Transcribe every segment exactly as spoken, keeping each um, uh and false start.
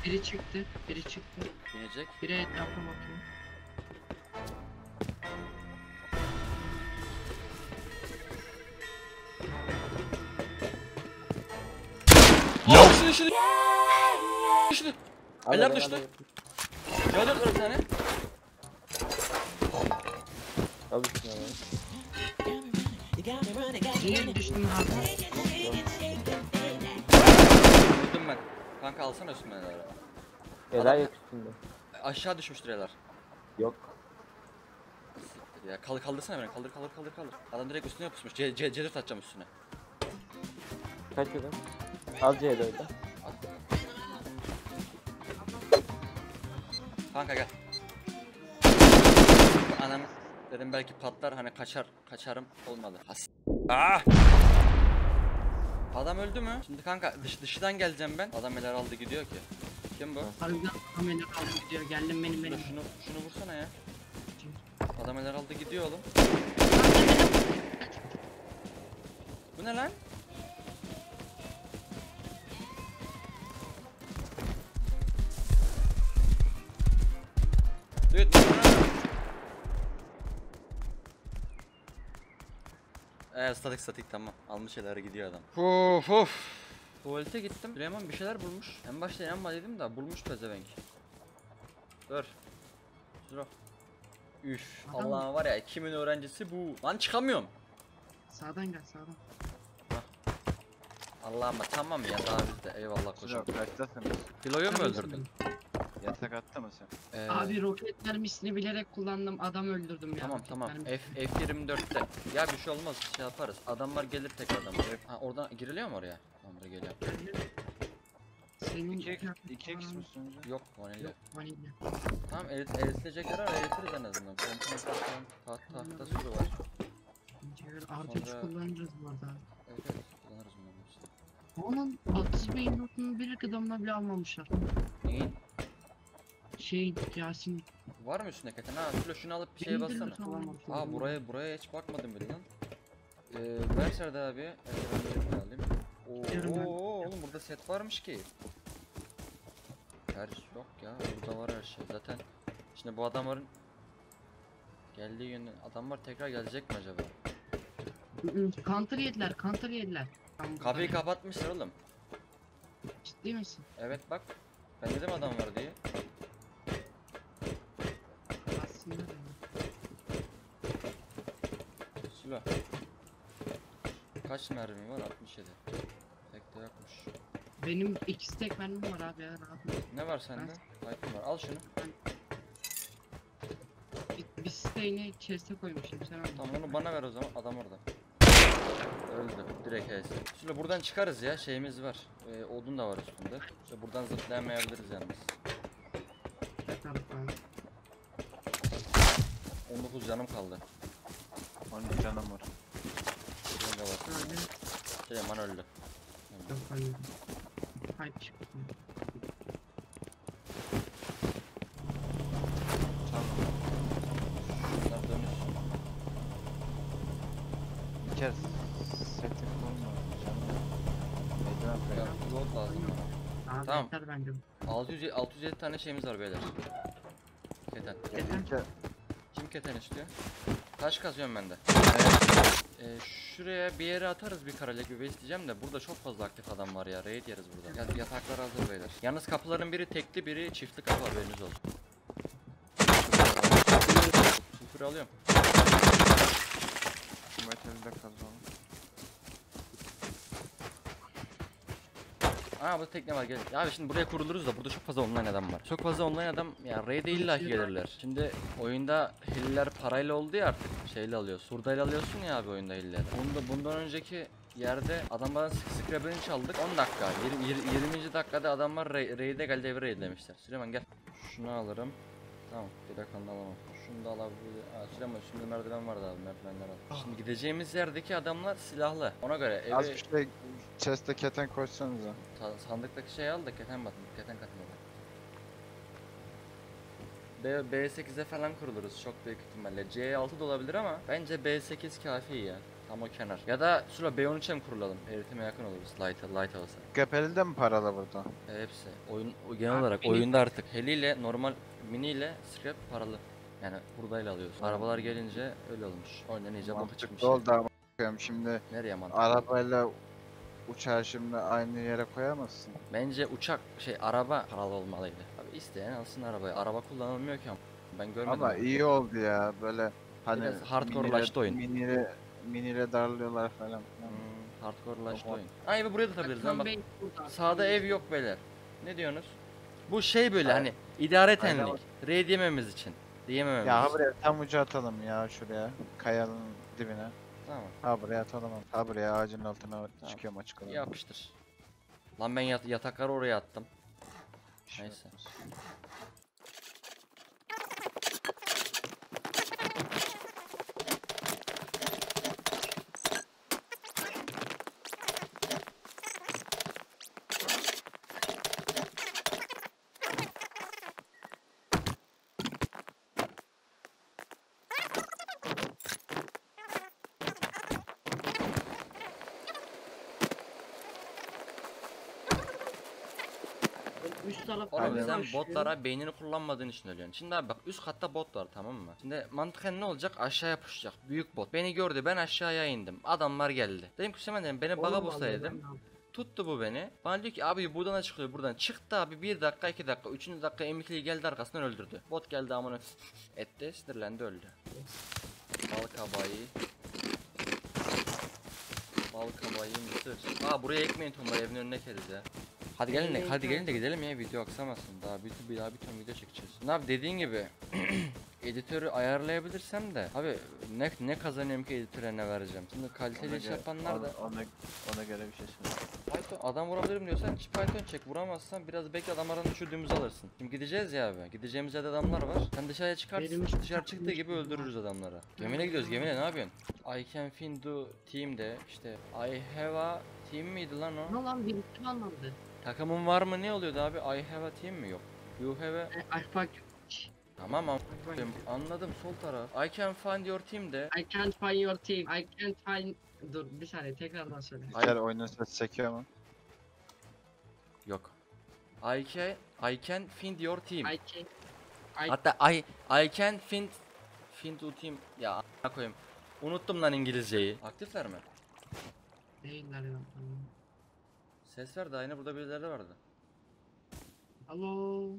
Biri çıktı, biri çıktı. İnecek. Biri etrafa bakıyor. Yok. Düştü düştü. Düştü. Hadi Eller be, düştü. hadi. Gördün mü bir tane? Tabii ki yani. Niye düştüm abi? Vurdum ben. Kanka alsana üstüme neler. Ela yok üstünde. Aşağı düşmüştür eller. Yok. Siktir ya. Kaldır kaldırsana beni. Kaldır kaldır kaldır kaldır. Adam direkt üstüne yapışmış. C C C dört atacağım üstüne. Kaç dedim? Al C'de öyle. Kanka gel. Anam dedim belki patlar hani kaçar kaçarım olmadı. As. Ah! Adam öldü mü? Şimdi kanka dış dışından geleceğim ben. Adam neler aldı gidiyor ki. Kim bu? Harbiden kamera aldı gidiyor. Geldim benim Şunu benim. şunu, şunu vursana ya. Adam neler aldı gidiyor oğlum. Bu ne lan? Evet. Eee statik statik tamam. Almış şeyler gidiyor adam. Of of. Tuvalete gittim. Süleyman bir şeyler bulmuş. En başta inanma dedim de bulmuş pezevenk. Dur. Dur. Üf. Adam Allah var ya kimin öğrencisi bu? Lan çıkamıyorum. Sağdan gel sağdan. Allah'ım tamam ya daha bizde. Eyvallah koçum. Yok kaçtasınız? Filoyu mu Sen öldürdün? Yatak attı mı sen? Ee, Abi roket mermisini bilerek kullandım. Adam öldürdüm ya. Tamam roket tamam. mermisi. F F yirmi dörtte. Ya bir şey olmaz şey yaparız. Adamlar gelir tekrardan. Ha oradan giriliyor mu oraya? Tamam da geliyor. Senin iki x kıyafetin mi falan- sunucu? Yok vanilya. Yok vanilya. Tamam erit eritilecek yarar eritiriz en azından. Komponent falan taht tahta sürü var. Artı üç Sonra- kullanırız bu arada. Evet evet kullanırız bunları işte. Onun otuz beyin notunu bir adamla bile almamışlar. Neyin? Şey Yasin. Var mı üstünde keten? Ha şöyle şunu alıp bir şeye benim de bassana. not almamışlar. Aa buraya buraya hiç bakmadım bile lan. Ee, ver Serdar abi. Evet, ben de alayım. Yarım Oo, ben. oo, oğlum burada set varmış ki. Her yok ya burada var her şey zaten. Şimdi bu adamların geldiği yönü adamlar tekrar gelecek mi acaba? Counter yediler, counter yediler. Tam Kapıyı burada. kapatmışlar oğlum. Ciddi misin? Evet bak. Ben dedim adam var diye. Aslında da. Sula. Kaç mermi var? altmış yedi. Tek de yokmuş. Benim iki stack mermim var abi ya rahat. Ne var sende? Item var. Al şunu. Bir, bir stack'ini chest'e koymuşum sen al. Tamam onu bana ver o zaman. Adam orada. Öldü. Direkt H'si. Şimdi buradan çıkarız ya. Şeyimiz var. Ee, odun da var üstünde. İşte buradan zıplayamayabiliriz yalnız. Ne tarafa? on dokuz canım kaldı. on canım var. Benim de var. Öyle. Süleyman öldü. Yok hayır. Hayır çıktı. Tamam. Bunlar dönüş. Bir kez setim bulma canım. Neyden Ya falan. gold lazım bana. Abi Tamam. yeter bence. altı yüz altı yüz yedi tane şeyimiz var beyler. Keten. Yeter. Bir kez. Kim keten istiyor? Taş kazıyorum ben de. Ee, şuraya bir yere atarız bir karalek bir isteyeceğim de burada çok fazla aktif adam var ya. Raid yeriz burada. Ya, yataklar hazır beyler. Yalnız kapıların biri tekli biri çiftli kapı haberiniz olsun. Sıfır alıyorum. Metalde kazalım. Aa burada tekne var gel. Ya abi şimdi buraya kuruluruz da burada çok fazla online adam var. Çok fazla online adam ya raid'e illa ki gelirler. Şimdi oyunda hiller parayla oldu ya artık şeyle alıyorsun. Surdayla alıyorsun ya abi oyunda hilleri. Bunda bundan önceki yerde adamların scrap'ını çaldık on dakika. yirmi, yirminci dakikada adamlar raid'e geldi evi raidlemişler. Süleyman gel. Şunu alırım. Tamam direkt onu alamam. Şunu da alabilir. Aa Süleyman şimdi merdiven vardı abi merdivenler al. Şimdi gideceğimiz yerdeki adamlar silahlı. Ona göre evi... Az bir şey chest'e keten koysanıza. Sa- sandıktaki şeyi al da keten batın, keten katın B B sekize falan kuruluruz çok büyük ihtimalle. C altı da olabilir ama bence B sekiz kafi ya. Tam o kenar. Ya da şurada B on üçe mi kurulalım? Eritime yakın oluruz. Light, light havası. Gepeli de mi paralı burada? E, hepsi. Oyun o genel Abi, olarak mini- oyunda artık heliyle normal miniyle scrap paralı. Yani buradayla alıyorsun. Arabalar gelince öyle olmuş. Oyundan iyice boka çıkmış. Mantıklı oldu ama bakıyorum şimdi Nereye mantıklı? arabayla uçağı şimdi aynı yere koyamazsın. Bence uçak şey araba paralı olmalıydı. Abi isteyen alsın arabayı. Araba kullanılmıyor ki ama. Ben görmedim. Ama onu. iyi oldu ya böyle hani Biraz hardcore'laştı oyun. Miniyle, miniyle darlıyorlar falan. Hmm, hardcore'laştı Oha. oyun. Ay buraya da atabiliriz lan bak. Bey burada. Sağda ev yok beyler. Ne diyorsunuz? Bu şey böyle Aynen. hani idare Aynen. tenlik. R diyememiz için. Diyemememiz Ya ha için. buraya tam ucu atalım ya şuraya. Kayanın dibine. Tamam. Ha buraya atalım. Ha buraya ağacın altına Tamam. çıkıyorum açık alan. Yapıştır. Lan ben yat yatakları oraya attım. Bir şey Neyse. yapmaz. Üst taraf Oğlum Aynen. sen botlara beynini kullanmadığın için ölüyorsun. Şimdi abi bak üst katta bot var tamam mı? Şimdi mantıken ne olacak? Aşağıya pusacak. Büyük bot. Beni gördü ben aşağıya indim. Adamlar geldi. Dedim ki Süleyman dedim beni baga bulsa dedim. Tuttu bu beni. Bana diyor ki abi buradan çıkıyor buradan. Çıktı abi bir dakika iki dakika. Üçüncü dakika M ikili geldi arkasından öldürdü. Bot geldi amına etti sinirlendi öldü. Bal kabağı. Bal kabağı mısır. Aa buraya ekmeyin tonla evin önüne keriz ya. Hadi gelin de hadi gelin de gidelim ya video aksamasın. Daha bir bir daha bir ton video çekeceğiz. Ne abi dediğin gibi editörü ayarlayabilirsem de abi ne ne kazanıyorum ki editöre ne vereceğim. Şimdi kaliteli Ona iş göre- yapanlar da ona, ona, ona göre bir şey söyle. Python adam vurabilirim diyorsan hiç Python çek vuramazsan biraz bekle adamlardan düşürdüğümüzü alırsın. Şimdi gideceğiz ya abi. Gideceğimiz yerde adamlar var. Sen dışarıya çıkarsın. Benim hiç Dışarı çıktığı gibi öldürürüz adamları. Gemiyle gidiyoruz gemiyle ne yapıyorsun? I can find the team de işte I have a team miydi lan o? Ne lan birisi anlamdı. Takımın var mı ne oluyordu abi? I have a team mi yok? You have a... E, Ay bak. Tamam anladım. Anladım sol taraf. I can find your team de. I can't find your team. I can't find... Dur bir saniye tekrardan söyle. Ay- İlker oyunun sesi çekiyor mu? Yok. I can I can find your team. I can't... I... Hatta I I can find find your team. Ya a**ına koyayım. Unuttum lan İngilizceyi. Aktifler mi? Değiller ya. Tamam. Ses ver daha yine burada birileri de vardı. Alo.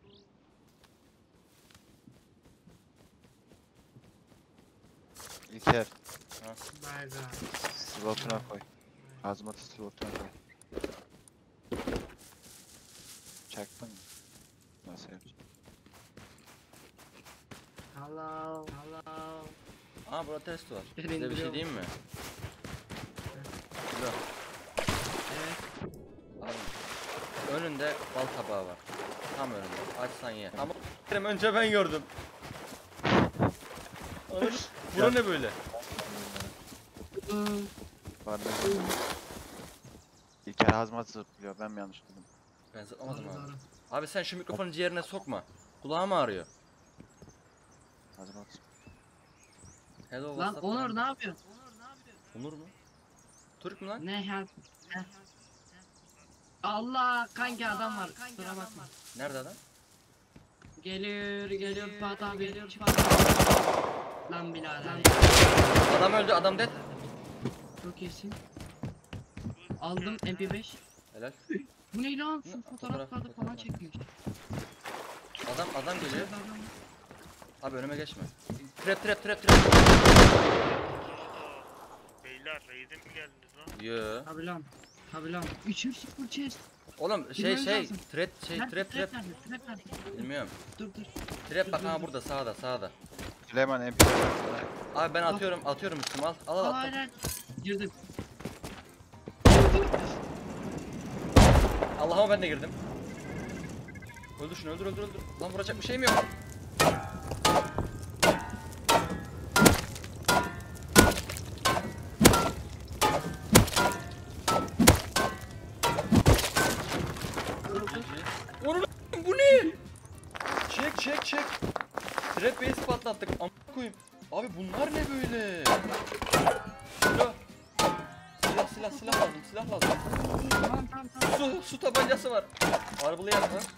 İlker Berga. slotuna koy. Hazmatı slotuna koy. Çaktın mı? Nasıl yapacağım? Hello. Hello. Aa burada test var. Ben Size bir şey indiriyorum. diyeyim mi? Burada. Evet. Abi. Önünde bal tabağı var. Tam önünde. Açsan ye. Ama önce ben gördüm. Anladın? Bura ne böyle? Iı, Pardon. İlker hazmat zıplıyor. Ben mi yanlış duydum? Ben zıplamadım doğru, abi. doğru. Abi sen şu mikrofonu ciğerine sokma. Kulağım ağrıyor. Hazmat. Hello Lan WhatsApp Onur falan. ne yapıyorsun? Onur mu? Türk mü lan? Ne help? Heh. Allah kanki adam var. Kusura bakma. Nerede adam? Geliyor geliyor Fuat abi. Geliyor Lan birader. Adam öldü adam dead. Çok iyisin. Aldım M P beş. Helal. Bu ne lan? Ne? Full Fotoğraf, fotoğraf kağıdı falan fotoğraf. çekmiş. Adam adam geliyor. Adam- Abi önüme geçme. Trap trap trap trap. Beyler raid'e mi geldiniz lan? Yo. Tabi lan. Tabi lan. üçüncü sıfır chest. Oğlum şey Bilmem şey lazım. trap şey Nerede? trap trap. nerede? Trap nerede? Bilmiyorum. Dur dur. Trap bak ha burada sağda sağda. Süleyman M P beş. Abi ben atıyorum atıyorum üstüme al. Al al Aa, attım. hayır hayır. Girdim. Allah'ıma ben de girdim. Öldür şunu öldür öldür öldür. Lan vuracak bir şeyim yok. Onu bu ne? Çek çek çek. Trap base patlattık. Am koyayım. Abi bunlar ne böyle? Silah. Silah silah silah lazım silah lazım. Tamam tamam tamam. Su su tabancası var. Harbalı yer var.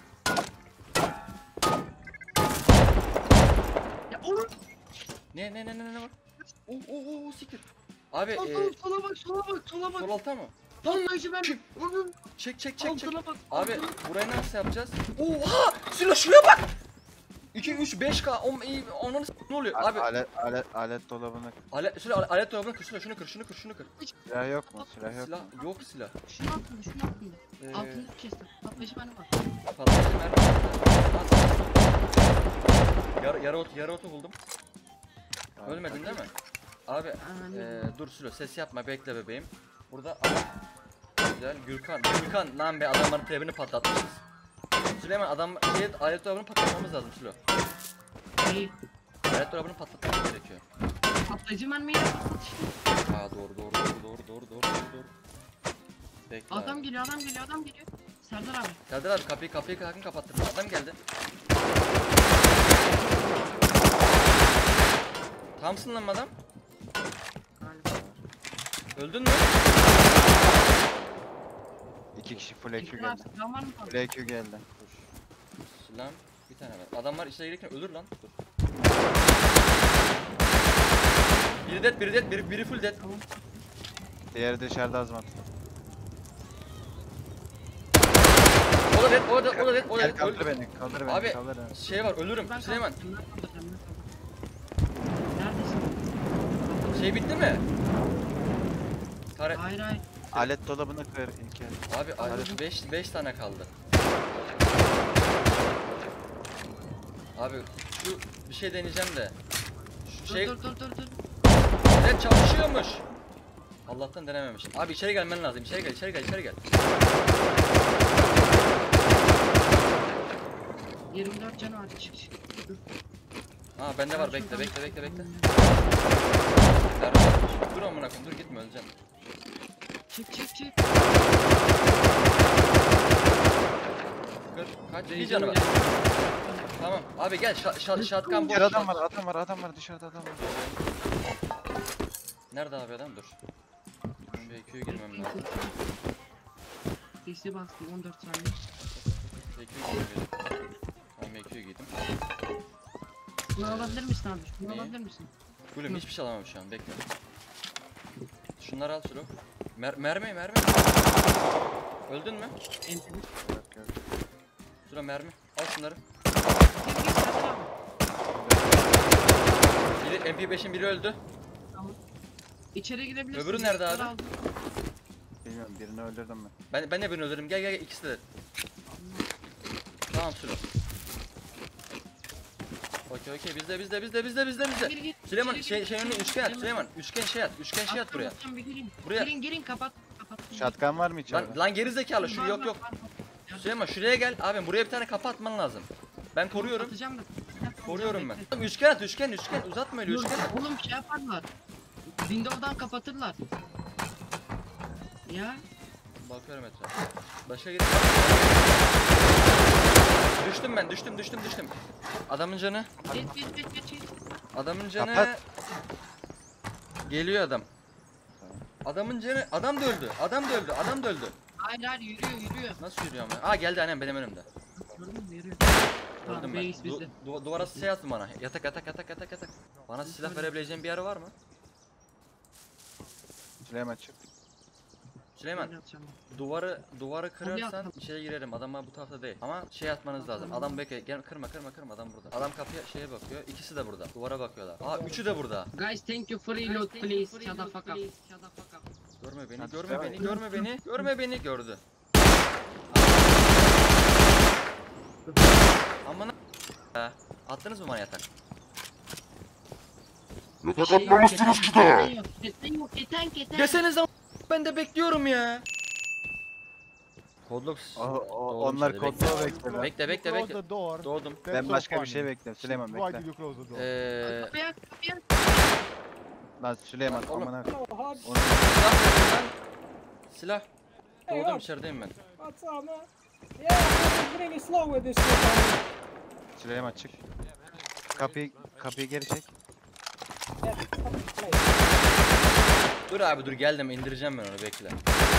Ya oğlum. Ne ne ne ne ne var? Oo oo oo siktir. Abi Sol e, sol sola bak sola bak sola bak. sol alta mı? Vallahi ben onun Çek çek çek çek. altına bak. Abi altına. burayı nasıl yapacağız? Oha! Silo şuraya bak. iki üç beş K on iyi onun ne oluyor? Abi. Abi Alet, alet, alet dolabını. alet Silo alet dolabını kır Silo şunu kır şunu kır şunu kır. Silah yok mu? Silah yok Silah mu? yok silah. Şunu altında şunu altında. Ee, Altında chest'te. Patlayıcı bende var. patlayıcı mermi. Yara yara otu yara otu buldum. Tamam, Ölmedin değil mi? Abi Amin. eee dur Silo ses yapma bekle bebeğim. Burada güzel Gürkan Gürkan lan be adamların trebini patlatmışız. Süleyman adam şey, alet dolabını patlatmamız lazım Silo. İyi. Alet dolabını patlatmamız gerekiyor. Patlayıcı mermiyi de patlat işte. Aa doğru doğru doğru doğru doğru doğru doğru doğru. Bekle Adam abi. geliyor adam geliyor adam geliyor. Serdar abi. Serdar abi kapıyı kapıyı sakın kapattırma. Adam geldi. Tamsın lan adam. Galiba. Öldün mü? İki kişi full E Q Ekran geldi. silah var mı fazla? Full E Q geldi. Silah bir tane var. Adamlar içeri girerken ölür lan. Dur. Biri dead, biri dead, biri, biri full dead. Tamam. Diğeri dışarıda azmat. O da dead, o da o da dead, o da Gel dead. kaldır Öldü. beni, kaldır beni, Abi kaldır beni. şey var, ölürüm. Ben Süleyman, kaldım, ben kaldım, ben kaldım. Neredesin? şey bitti mi? Kare... Hayır hayır. Alet dolabını kır İlker. Abi alet beş beş tane kaldı. Abi şu bir şey deneyeceğim de. Şu Dur şey dur dur dur dur. evet çalışıyormuş. Allah'tan denememişim. Abi içeri gelmen lazım. İçeri gel, içeri gel, içeri gel. yirmi dört canı var. Çık çık. Dur. Aa bende var. Ben Bekle, şuradan- bekle, bekle, bekle. Ver, ver. Dur amına koyayım. Dur gitme öleceğim. Çık çık çık. Kır. Kaç? Bir canı var. Tamam. Abi gel. Şa şa şatkan boş. Diğer adam var, adam var, adam var, dışarıda adam var. Nerede abi adam? Dur. Ben bir E Q'ye girmem lazım. D C bastım on dört saniye. E Q'ye girmem. Tamam E Q'ye giydim. Bunu alabilir misin abi? Şunu Neyi? alabilir misin? Gülüm hiçbir şey alamam şu an. Bekle. Şunları al Sulu. Mer mermi mermi. Öldün mü? Enteri. Yok yok. Sulu mermi. Al şunları. Gir gir Serdar abi. Biri M P beşin biri öldü. Tamam. İçeri girebilirsin. Öbürü nerede abi? Bunları aldım. Bilmiyorum, birini öldürdüm ben. Ben ben de birini öldürdüm. Gel gel gel ikisi de. Tamam Sulu. Okey okey bizde bizde bizde bizde bizde bizde. Gir gir. Süleyman İçeri şey gir. şey önüne üçgen at Süleyman. Üçgen şey at. Üçgen şey at buraya. Atlamasam bir gireyim. Buraya. Girin girin kapat. Kapat. Şatkan var mı Lan içeride? lan geri zekalı şu Var, yok var, yok. var, var. Süleyman şuraya gel. Abi buraya bir tane kapı atman lazım. Ben koruyorum. Atacağım da. Koruyorum ben. Bekle. Üçgen at üçgen üçgen uzatma öyle Dur, üçgen. Oğlum şey yaparlar. Windows'dan kapatırlar. Ya. Bakıyorum etrafa. Başka git. Düştüm ben düştüm düştüm düştüm. Adamın canı. Geç geç geç geç. geç. Adamın canı. Kapat. Geliyor adam. Adamın canı. Adam da öldü. Adam da öldü. Adam da öldü. Hayır hayır yürüyor yürüyor. Nasıl yürüyor ama? Aa geldi annem benim önümde. Gördün mü yürüyor. Öldüm Tamam ben. reis Du bizde. du duvara şey yazdı bana. Yatak yatak yatak yatak yatak. Bana silah verebileceğin bir yer var mı? Süleyman çık. Süleyman. Öyle atacağım ben. Duvarı duvarı kırarsan atalım. içeri girerim. Adam bu tarafta değil. Ama şey atmanız lazım. Adam bekle. Gel kırma kırma kırma adam burada. Adam kapıya şeye bakıyor. İkisi de burada. Duvara bakıyorlar. Aa üçü de burada. Guys thank you for reload please. Shut the fuck up. Görme beni, Hadi görme devam beni, et. görme beni, görme beni, gördü. Aman a- attınız mı bana yatak? Yatak atmamışsınız ki daha. Keten yok keten keten. Deseniz ama ben de bekliyorum ya. Kodlok. O, o, onlar kodlu bekliyor. Bekle bekle bekle. Doğdum. Ben başka bir şey bekliyorum. Süleyman bekle. Eee Kapıya kapıya. Lan Süleyman Oğlum. amına. Onu silah verin lan. Silah. Doğdum içerideyim ben. What's up, man? Yeah, I'm pretty slow with this shit. Süleyman çık. Kapıyı kapıyı geri çek. Yeah, fucking place. Dur abi dur geldim indireceğim ben onu bekle.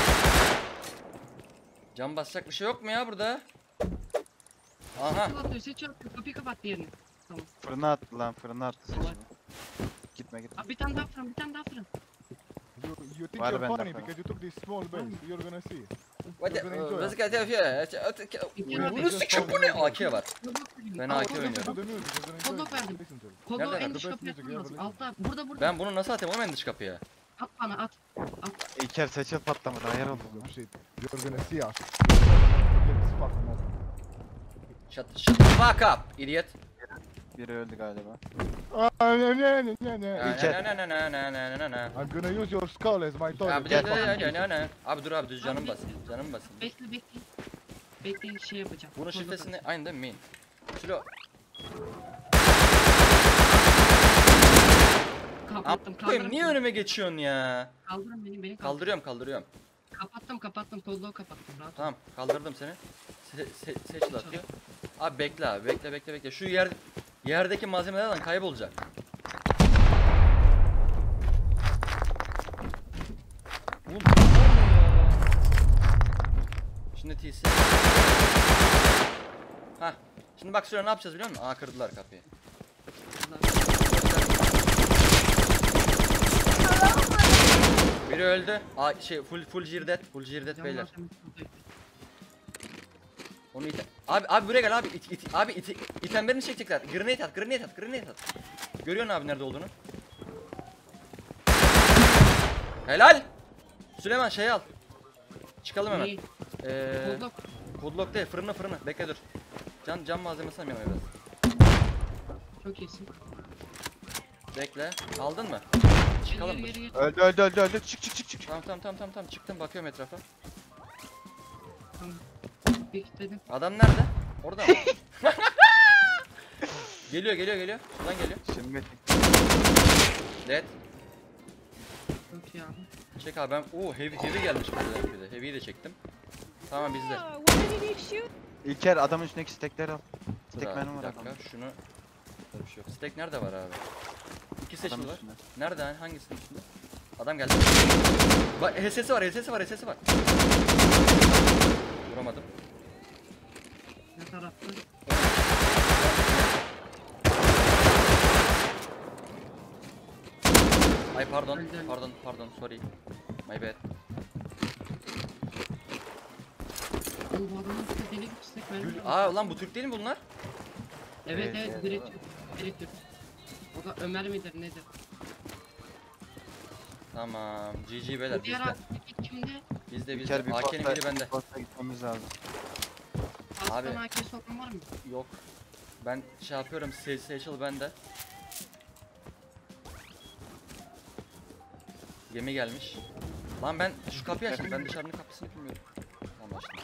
Cam basacak bir şey yok mu ya burada? Aha. Seçil atıyor, seçil atıyor. Kapıyı kapat diğerini. Tamam. Fırına attı lan, fırına attı Kolay. seçimi. Gitme gitme. Abi bir tane daha fırın, bir tane daha fırın. You, you think Var you're bende funny falan. because you took this small base. You're gonna see. Hadi. You're gonna enjoy Nasıl it. yapıyor? Bunu sikim bu ne? A K var. Kodlok verdim. Ben Al, A K Listen oynuyorum. to the music. You're gonna enjoy Kodlok it. verdim. Listen to it. Kodluğu Nerede? en The dış best kapıya music atman lazım. ever. Altta, burada burada. Ben bunu nasıl atayım oğlum en dış kapıya? At bana at. At. İlker seçil patlamadı, ayar oldu Oh, lan. shit. You're gonna see us. Get this fucking up. Shut, shut the fuck up idiot. Biri öldü galiba. Ah, no, no, no, no, no. Na, İlker. na, na, na, na, na, na, na. I'm gonna use your skull as my Abi toilet. de- de- de- de- de- Abi dur abi düz canım Abi, basın. Canım basın. Bekle bekle. Bekle şey yapacağım. Bunun Kodlok şifresini atacağım. aynı değil mi? Main. Şilo. Kapattım, Koyayım kaldırın. niye önüme geçiyorsun ya? Kaldırın beni, beni kaldır. Kaldırıyorum kaldırıyorum. Kapattım, kapattım. Kodluğu kapattım. Rahat ol. Tamam kaldırdım seni. Se se seçil atıyor. Abi bekle abi bekle bekle bekle. Şu yer yerdeki malzemelerden kaybolacak. Oğlum ne oluyor ya? Şimdi T C. Hah. Şimdi bak şuraya ne yapacağız biliyor musun? Aa kırdılar kapıyı. Biri öldü. Aa şey full full jirdet. Full jirdet Cam beyler. malzemesi buradaydı. Onu ite... Abi abi buraya gel abi. İt, it, abi it, itemlerini çekecekler. Grenade at, grenade at, grenade at. Görüyorsun abi nerede olduğunu. Helal. Süleyman şey al. Çıkalım hemen. Neyi? Ee, Kodlok. Kodlock değil, fırını fırını. Bekle dur. Can cam malzemesi alayım biraz. Çok iyisin. Bekle. Aldın mı? Çıkalım Geri dur. geri geri. Öldü öldü öldü öldü. Çık çık çık çık. Tamam tamam tamam tamam tamam çıktım bakıyorum etrafa. Tamam. Bekledim. Adam nerede? Orada mı? Geliyor geliyor geliyor. Şuradan geliyor. Şimdi Dead. Çok iyi abi. Çek abi ben. Oo heavy heavy gelmiş bir de. Heavy'yi de çektim. Tamam bizde. İlker adamın üstündeki stekleri al. Dur Stek abi, benim bir var dakika adamın. şunu. Böyle bir şey yok. Stack nerede var abi? İki seçili Adamın var. üstünde. Nerede hani hangisinin üstünde? Adam geldi. Bak H S'si var, H S'si var, H S'si var. Vuramadım. Ne tarafta? Ay pardon, Öldü. pardon, pardon, sorry. My bad. Oğlum bu adamın üstü deli gibi istek vermiş. Aa lan bu Türk değil mi bunlar? Evet Evet, evet, evet, direkt Türk. Direkt Türk. O da Ömer midir nedir? Tamam. G G beyler Bu diğer bizde. abi kimde? Bizde İlker bizde. bir A K'nin biri posta, bende. posta gitmemiz lazım. Aslan Abi. A K'si olan var mı? Yok. Ben şey yapıyorum. Se Seçil bende. Gemi gelmiş. Lan ben şu kapıyı açtım. Ben dışarının kapısını bilmiyorum. Tamam açtım.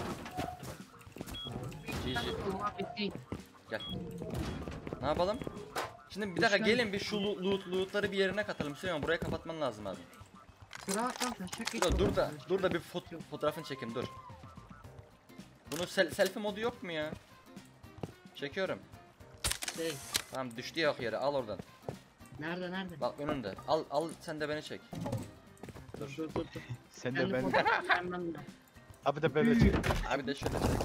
G G. Muhabbet değil. Gel. Ne yapalım? Şimdi bir dakika gelin bir şu lo- loot lootları bir yerine katalım. Süleyman burayı kapatman lazım abi. Rahat rahat taşak geç. Dur, dur da dur da bir fot fotoğrafını çekeyim dur. Bunun sel selfie modu yok mu ya? Çekiyorum. Şey, Tamam düştü yok yere al oradan. nerede nerede? Bak önünde. Al al sen de beni çek. Dur dur dur. dur. Sen Ben de ben. ben de. Abi de böyle çek. Abi de şöyle çek.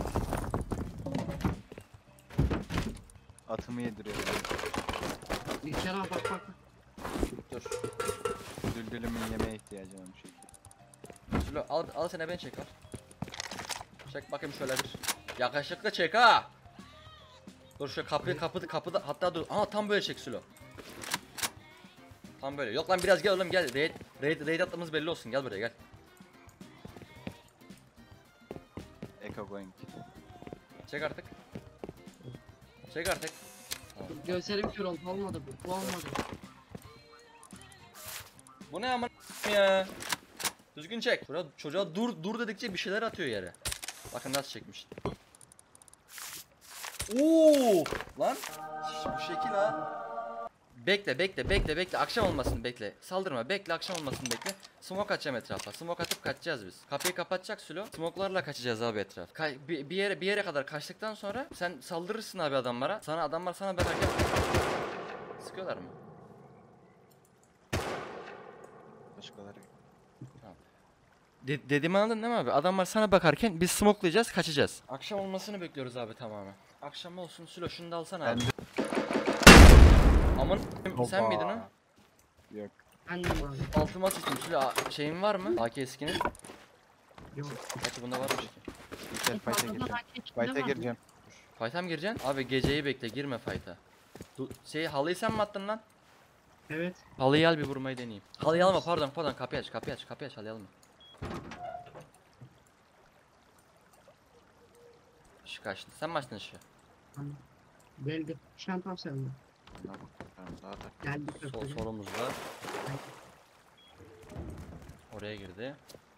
Atımı yediriyor. İlker abi bak bak. Dur. Düldülümün yemeğe ihtiyacı varmış. Şöyle al al sen de beni çek al. Çek bakayım şöyle bir. Yakışıklı çek ha. Dur şu kapıyı kapıda kapıda hatta dur. Aa tam böyle çek Sülo. Tam böyle. Yok lan biraz gel oğlum gel. Raid raid raid attığımız belli olsun. Gel buraya gel. Echo going. Çek artık. Çek artık. Gözlerim kör oldu, olmadı bu. Bu olmadı. Bu ne aman ya? Düzgün çek. Çocuğa, çocuğa dur dur dedikçe bir şeyler atıyor yere. Bakın nasıl çekmiş. Oo! Lan şş, bu şekil ha. Bekle bekle bekle bekle akşam olmasını bekle. Saldırma bekle akşam olmasını bekle. Smoke atacağım etrafa. Smoke atıp kaçacağız biz. Kapıyı kapatacak Sülo. Smoke'larla kaçacağız abi etraf. Kay bir, bir yere bir yere kadar kaçtıktan sonra sen saldırırsın abi adamlara. Sana adamlar sana beraber sıkıyorlar mı? Başkaları. De dediğimi anladın değil mi abi? Adamlar sana bakarken biz smokelayacağız, kaçacağız. Akşam olmasını bekliyoruz abi tamamen. Akşam olsun Sülo şunu da alsana Ben abi. de- Aman sen Hoppa. miydin o? Yok. Annem abi. Altıma sıçtım Sülo a- şeyin var mı? A K eskinin. Yok. Hadi bunda varmış ki. İlker fight'e gireceğim. Fight'e gireceğim. Fight'a mı gireceksin? Abi geceyi bekle girme fight'a. Du şey halıyı sen mi attın lan? Evet. Halıyı al bir vurmayı deneyeyim. Halıyı alma pardon pardon kapıyı aç kapıyı aç kapıyı aç halıyı alma. Şu kaçtı. Sen mi açtın ışığı? Geldi. Şu an tam sevindim. Tamam, daha da. Geldi. Sol köprüye. solumuzda. Oraya girdi.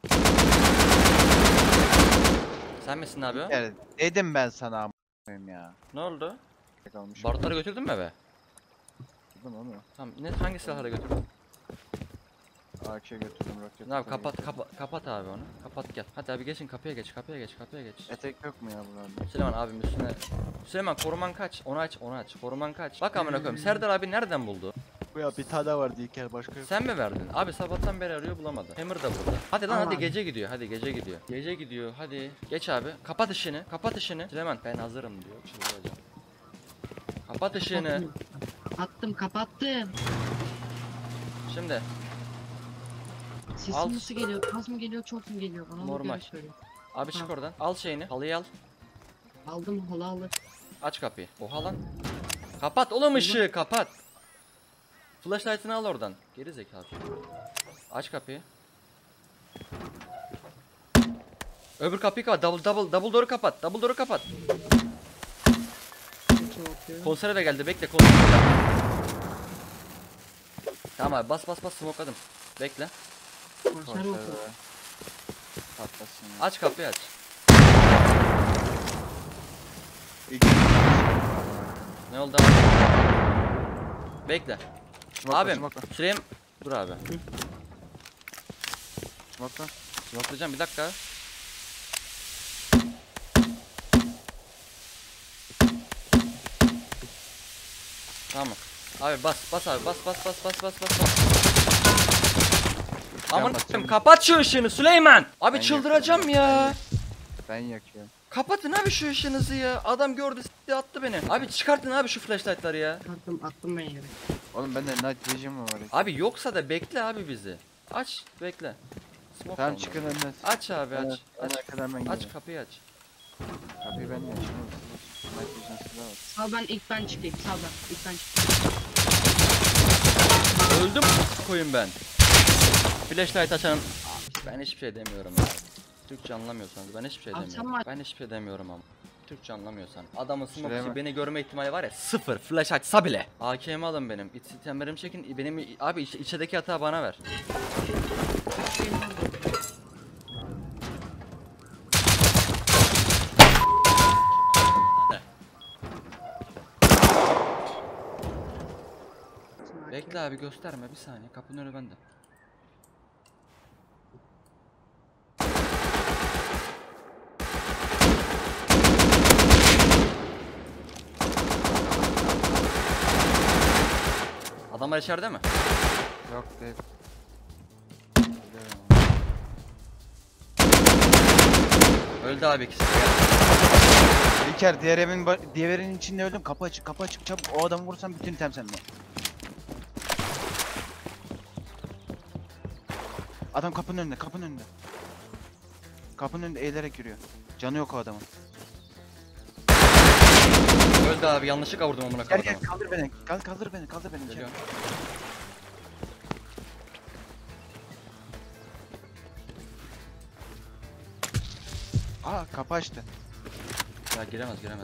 Sen misin abi o? İlker dedim ben sana am- koyayım ya. Ne oldu? Kalmış. Barutları götürdün mü eve? Dedim onu. Tamam. Ne hangi silahlara götürdün? A K götürdüm roket. Ne abi kapat kapat kapat abi onu. Kapat gel. Hadi abi geçin kapıya geç kapıya geç kapıya geç. Etek yok mu ya buralarda? Süleyman abim üstüne. Süleyman koruman kaç? Onu aç onu aç. Koruman kaç? Bak amına koyayım. Serdar abi nereden buldu? Bu ya bir tane vardı İlker başka yok. Sen mi verdin? Abi sabahtan beri arıyor bulamadı. Hammer da burada. Hadi lan hadi Aman. gece gidiyor. Hadi gece gidiyor. Gece gidiyor. Hadi. Geç abi. Kapat ışığını. Kapat ışığını. Süleyman ben hazırım diyor. Çıldıracağım. Kapat ışığını. Attım. Attım kapattım. Şimdi Sesim Al. nasıl geliyor? Az mı geliyor çok mu geliyor? Bana Normal. Normal. Söyle. abi çık Ha. oradan. Al şeyini. Halıyı al. Aldım halı alır. Aç kapıyı. Oha lan. Kapat oğlum ışığı kapat. Flashlight'ını al oradan. Geri zekalı. Aç kapıyı. Öbür kapıyı kapat. Double double double door'u kapat. Double door'u kapat. Çok Konsere de geldi. Bekle konsere de geldi. Tamam abi bas bas bas smokladım. Bekle. Konser Konser oldu. be. Patlasın ya. Aç kapıyı aç. İlker. Ne oldu abi? Bekle. Smoke'la, Abim. smoke'la, Süleyman. Dur abi. smoke'la. Smoklayacağım bir dakika. Tamam. Abi bas bas abi bas bas bas bas bas bas bas. Aman basacağım. kapat şu ışığını Süleyman. Abi Ben çıldıracağım yakıyorum. ya. Ben yakıyorum. Kapatın abi şu ışığınızı ya. Adam gördü s**ti attı beni. Abi çıkartın abi şu flashlight'ları ya. Attım attım ben yere. Oğlum bende night vision mı var? Abi yoksa da bekle abi bizi. Aç bekle. Smoke Tamam olmadı. çıkın önüne. Aç abi aç. Evet, Aç. ben arkadan ben Aç gelirim. kapıyı aç. Kapıyı ben de açayım oğlum. Night vision size var. Sağ ben ilk ben çıkayım. Sağ ben ilk ben çıkayım. Öldüm koyun ben. Flashlight açan ben hiçbir şey demiyorum abi. Türkçe anlamıyorsanız ben hiçbir şey Abi sen demiyorum. var- Ben hiçbir şey demiyorum ama. Türkçe anlamıyorsan. Adamın Süleyman. smoke'si beni görme ihtimali var ya sıfır. Flash açsa bile. A K'mi alın benim. İç itemlerimi çekin. Benim abi iç, içerideki hata bana ver. Bekle abi gösterme bir saniye. Kapının önü bende. Adamlar içeride mi? Yok değil. Öldü abi ikisi. İlker diğer evin ba- diğer evin içinde öldüm. Kapı açık, kapı açık çabuk. O adamı vursan bütün item sende. Adam kapının önünde, kapının önünde. Kapının önünde eğilerek yürüyor. Canı yok o adamın. Öldü abi yanlışlıkla vurdum amına Gel koyayım. gel kaldır beni. Kal kaldır beni, kaldır beni. İlker. Geliyorum. Aa kapı açtı. Ya giremez giremez.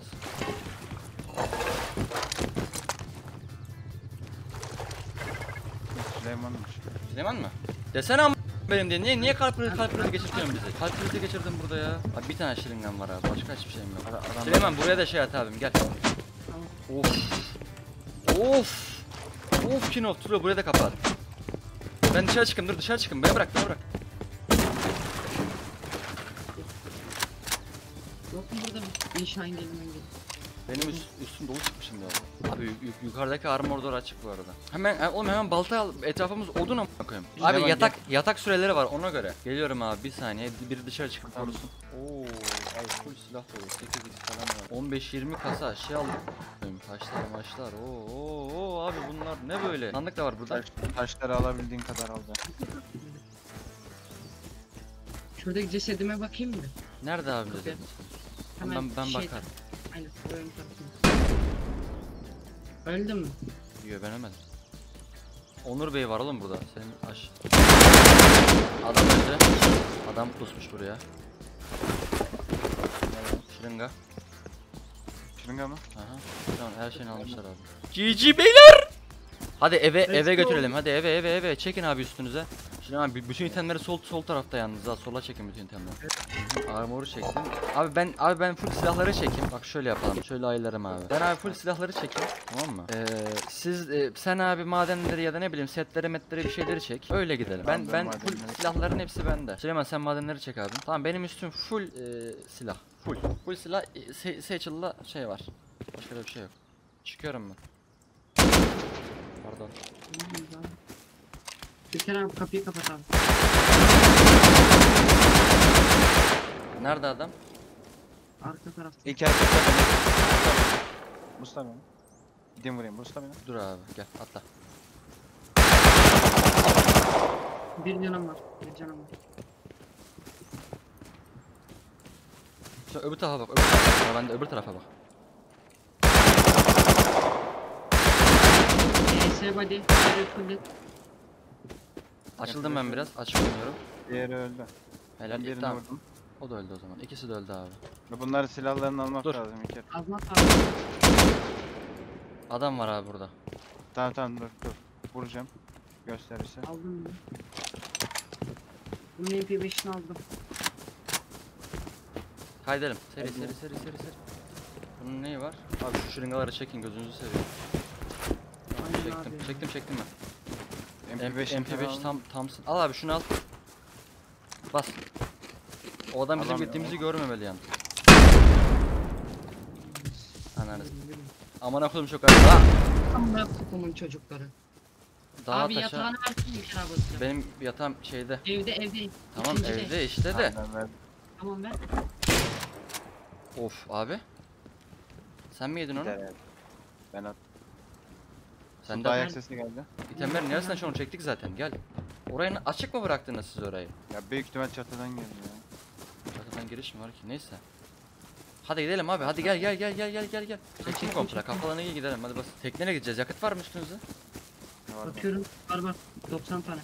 Süleyman'mış. Süleyman mı? Desene am benim diye. Niye niye kalp krizi kalp krizi geçirtiyorsun bizi? Kalp krizi geçirdim burada ya. Abi bir tane şırıngan var abi. Başka hiçbir şeyim yok. Ara- adam- Süleyman buraya da şey at abim gel. Of. Of. Of Kino Turo buraya da kapat. Ben dışarı çıkayım dur dışarı çıkayım. Beni bırak beni bırak. Yok mu burada bir inşa engelmen gibi? Benim üst, üstüm dolu çıkmışım ya. Abi yuk- yuk- yukarıdaki armor door açık bu arada. Hemen he- oğlum hemen balta al. Etrafımız odun amına koyayım. Gel Abi lan, yatak yatak süreleri var ona göre. Geliyorum abi bir saniye. Biri dışarı çıkıp Tamam. korusun. Oo, abi full silah dolu. sekiz x falan var. on beş yirmi kasa şey aldım. Taşlar maçlar. Oo, oo, oo abi bunlar ne böyle? Sandık da var burada. Taş, taşları alabildiğin kadar al. Şuradaki cesedime bakayım mı? Nerede abi Kapıya. dedin? Hemen Ben ben şey- bakarım. Aynen. Ön tarafına. Öldün mü? Yok ben ölmedim. Onur Bey var oğlum burada. Senin aş. Adam öldü. Adam pusmuş buraya. Şırınga. Şırınga mı? Aha. Tamam her şeyini almışlar abi. G G beyler. Hadi eve Let's eve go. götürelim. Hadi eve eve eve. Çekin abi üstünüze. Şimdi abi bütün itemleri sol sol tarafta yalnız ha. Sola çekin bütün itemleri. Armoru çektim. Abi ben abi ben full silahları çekeyim. Bak şöyle yapalım. Şöyle ayarlarım abi. Ben abi full silahları çekeyim. Tamam mı? Ee, siz e, sen abi madenleri ya da ne bileyim setleri metleri bir şeyleri çek. Öyle gidelim. Ben Tamam, ben ben full madenleri- silahların hepsi bende. Süleyman sen madenleri çek abi. Tamam benim üstüm full e, silah. Full. Full silah e, se Satchel'la şey var. Başka da bir şey yok. Çıkıyorum ben. Pardon. Şeker abi kapıyı kapat abi. Nerede adam? Arka tarafta. İlker Mustafa beni. Mustafa beni. Gideyim vurayım. Mustafa beni. Dur abi gel atla. Bir canım var. Bir canım var. Sen öbür tarafa bak. Öbür tarafa bak. Ben de öbür tarafa bak. E S body. Şöyle fullet. Açıldım ben biraz. Açılmıyorum. Diğeri öldü. Helal. Ben diğerini Tamam. vurdum. O da öldü o zaman. İkisi de öldü abi. Ve bunları silahlarını almak Dur. lazım İlker. Azmat abi. Adam var abi burada. Tamam tamam dur dur. Vuracağım. Gösterirse. Aldım mı? Bunun M P beşini aldım. Kaydelim. Seri seri seri seri seri. Bunun neyi var? Abi şu şırıngaları çekin gözünüzü seveyim. Tamam, Aynen çektim. abi. Çektim çektim ben. M P beş, M P beş tam tamsın. Al abi şunu al. Bas. O adam bizim Alamıyorum. gittiğimizi görmemeli yani. Ananı. Aman akıllım çok acı. Daha, Amma kutumun çocukları. daha abi taşa. yatağını versene bir kere basacağım. Benim yatağım şeyde. Evde evde. Tamam İkincide. evde işte de. Aynen ver. Tamam ver. Of abi. Sen mi yedin onu? Gider yani. Ben at. Sen Suda de ayak sesi geldi. itemlerin neresinden şu an çektik zaten gel. Orayı na- açık mı bıraktınız siz orayı? Ya büyük ihtimal çatıdan geldi ya. Zaten giriş mi var ki neyse. Hadi gidelim abi hadi gel gel gel gel gel gel gel. Çekin komple kafalarına iyi gidelim hadi bas. Tekneye gideceğiz yakıt var mı üstünüzde? Ne var Bakıyorum. Var var. doksan tane.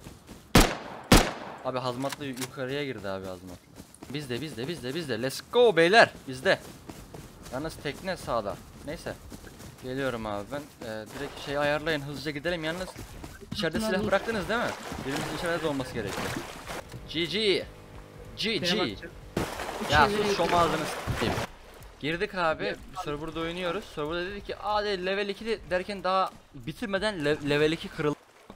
Abi hazmatlı yu- yukarıya girdi abi hazmatlı. Bizde bizde bizde bizde let's go beyler bizde. Yalnız tekne sağda. Neyse. Geliyorum abi ben Ee, direkt şey ayarlayın hızlıca gidelim yalnız. İçeride silah bıraktınız değil mi? Birimizin içeride de olması gerekiyor. G G. G Şeye G. bakacağım. Ya Şeyleri sus şom ekledim. ağzını s**eyim. Girdik abi serverda oynuyoruz. Serverda dedi ki aa dedi, level iki de derken daha bitirmeden le- level iki kırıldı.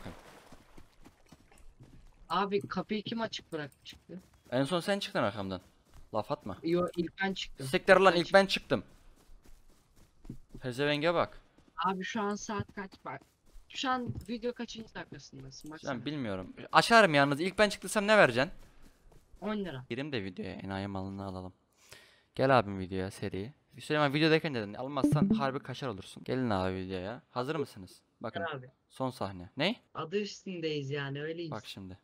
Abi kapıyı kim açık bıraktı çıktı? En son sen çıktın arkamdan. Laf atma. Yo ilk ben çıktım. Siktir lan Ben ilk ben çıktım. Pezevenge bak. Abi şu an saat kaç bak. Şu an video kaçıncı dakikasındasın? Bak Ben bilmiyorum. Açarım yalnız ilk ben çıktıysam ne vereceksin? on lira. Girim de videoya enayi malını alalım. Gel abim videoya seri. Süleyman videodayken dedin almazsan harbi kaşar olursun. Gelin abi videoya. Hazır mısınız? Bakın Gel abi. son sahne. Ne? Adı üstündeyiz yani öyleyiz. Bak şimdi.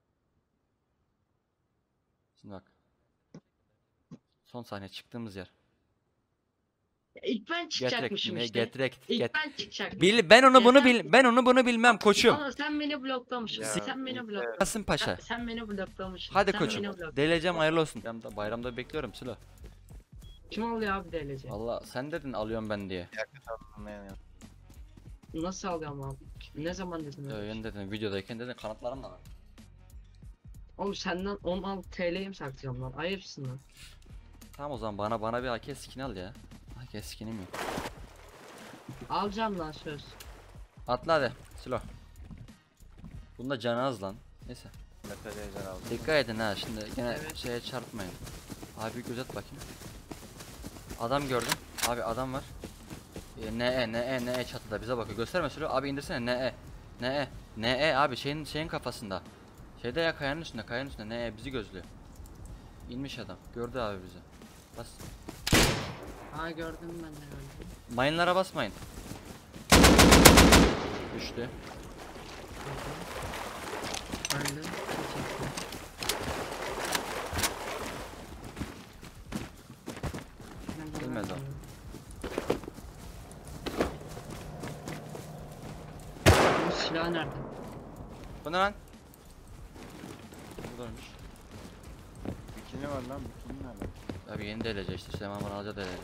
Şimdi bak. Son sahne çıktığımız yer. Ya İlk ben çıkacakmışım Getrek, işte. getrek, İlk get. ben çıkacakmışım. Bil, ben onu bunu Yeter bil, ben onu bunu bilmem koçum. Ama sen beni bloklamışsın. Ya, Sen beni bloklamışsın. Kasım Paşa. Sen, sen beni bloklamışsın. Hadi sen koçum. beni bloklamışsın. Deleceğim hayırlı olsun. Bayramda, bayramda bekliyorum Sıla. Kim alıyor abi D L C? Valla sen dedin alıyorum ben diye. Yakıt alınmayan ya. Nasıl alıyorum abi? Ne zaman dedin öyle? Öyle dedin videodayken dedin kanatlarım da var. Oğlum senden on altı T L'yi mi saklayacağım lan? Ayıpsın lan. Tamam o zaman bana bana bir A K skin al ya. A K skinim yok. Alacağım lan söz. Atla hadi Sıla. Bunda canı az lan. Neyse. Metal ejder aldım. Dikkat edin ha şimdi gene Evet. şeye çarpmayın. Abi göz at bakayım. Adam gördüm. Abi adam var. E, ne ne ne çatıda bize bakıyor. Gösterme sürü. Abi indirsene ne ne ne abi şeyin şeyin kafasında. Şeyde ya kayanın üstünde, kayanın üstünde ne bizi gözlüyor. İnmiş adam. Gördü abi bizi. Bas. Ha gördüm ben de gördüm. Mayınlara basmayın. Düştü. Öldü. Bilmez o. Bu silah nerede? Bu ne lan? Buradaymış. Bikini var lan, bikini nerede? Abi yeni D L C işte Süleyman bana alacak D L C.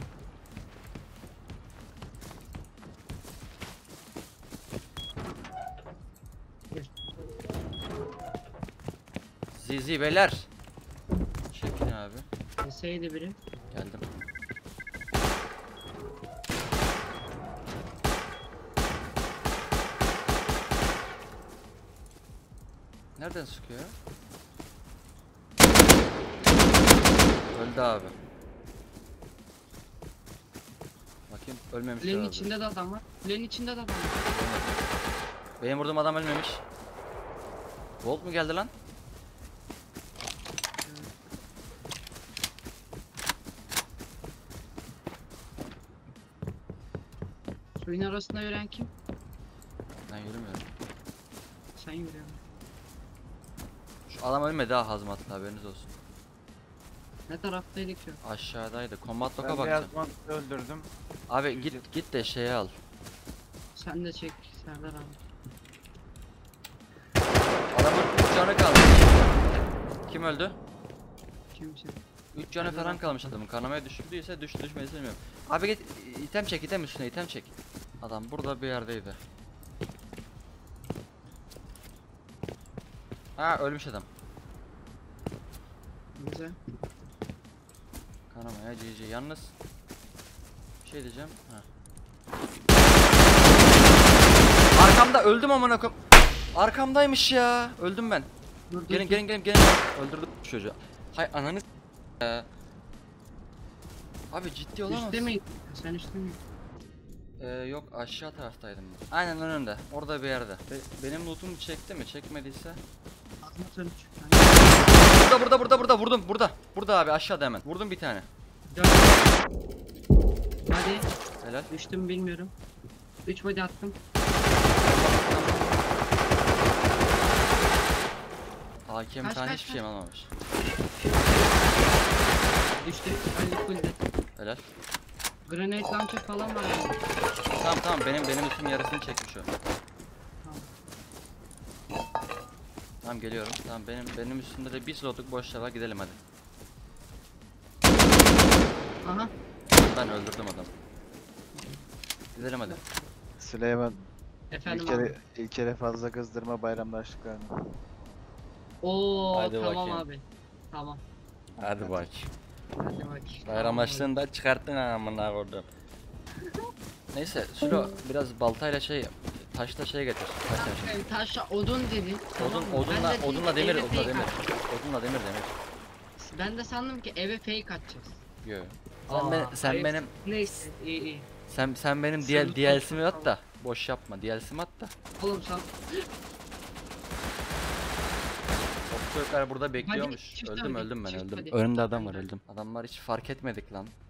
Zizi beyler. Çekin abi. Deseydi biri. Geldim. Nereden sıkıyor? Öldü abi. Bakayım ölmemiş Kulenin herhalde. içinde de adam var. Kulenin içinde de adam var. Benim vurduğum adam ölmemiş. Volt mu geldi lan? Suyun arasında yürüyen kim? Ben yürümüyorum. Sen yürüyorsun. Şu adam ölmedi ha hazmatlı haberiniz olsun. Ne taraftaydık şu? Aşağıdaydı. Combat Lock'a Ben bakacağım. beyaz mantı öldürdüm. Abi git git de şeyi al. Sen de çek Serdar abi. Adamın üç canı kalmış. Kim öldü? Kimsin? üç canı falan kalmış adamın. Kanamaya düşürdüyse düştü düşmediyse bilmiyorum. Abi git item çek item üstüne item çek. Adam burada bir yerdeydi. Ha ölmüş adam. Güzel. Kanamaya G G. Yalnız bir şey diyeceğim. Ha. Arkamda öldüm amına koyayım. Arkamdaymış ya. Öldüm ben. Dur, dur, Gelin dur. gelin gelin gelin. Öldürdüm şu çocuğu. Hay ananı s- ya. Abi ciddi olamaz. Üstte mi? Sen üstte mi? Ee, yok aşağı taraftaydım ben. Aynen önünde. Orada bir yerde. Be- benim lootumu çekti mi? Çekmediyse. Ağzına sarıp çık. Burada burada burada burada vurdum. Burada. Burada abi aşağıda hemen. Vurdum bir tane. Dört. Hadi. Helal. Düştüm bilmiyorum. üç body attım. A K M Kaç, tane kaç, hiçbir şeyim almamış. Düştü. Öldü fullde. Helal. Grenade launcher falan var yani. Tamam tamam benim benim üstüm yarısını çekmiş o. Tamam. Tamam geliyorum. Tamam benim benim üstümde de bir slotluk boş var gidelim hadi. Aha. Ben öldürdüm adamı. Gidelim hadi. Süleyman, Efendim ilk abi. kere, ilk kere fazla kızdırma bayramlaştıklarını. Oo Hadi tamam bakayım. abi. Tamam. Hadi bak. Hadi bak. Bayramlaştığını da çıkarttın amına koydum. Neyse Sülo biraz baltayla şey taşla şey getir. Taş taş. Tamam. Taşla odun dedi. Odun Tamam mı? Ben odunla de odunla dedim demir eve odunla fake demir. atacağız. Odunla demir demir. Ben de sandım ki eve fake atacağız. Yo. Sen, Aa, be- sen hayır. benim Neyse iyi iyi. sen sen benim Sırrı diğer D L C'mi tutma, at da boş yapma. D L C'mi at da. Oğlum sen O çocuklar burada bekliyormuş. çift Öldüm hadi, öldüm ben çift öldüm. hadi. Önümde adam var öldüm. Adamlar hiç fark etmedik lan.